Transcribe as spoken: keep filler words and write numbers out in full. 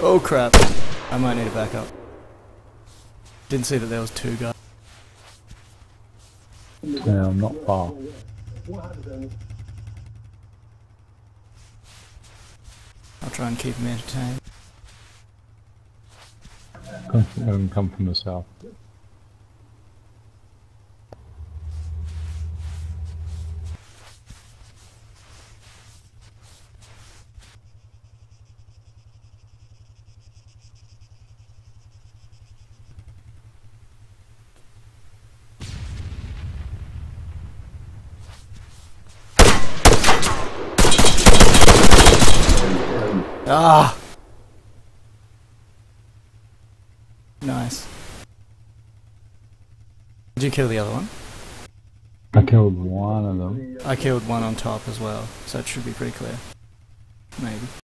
Oh crap. I might need to back up. Didn't see that there was two guys. Yeah, I'm not far. I'll try and keep him entertained. Come from, um, come from the south. Ah! Nice. Did you kill the other one? I killed one of them. I killed one on top as well, so it should be pretty clear. Maybe.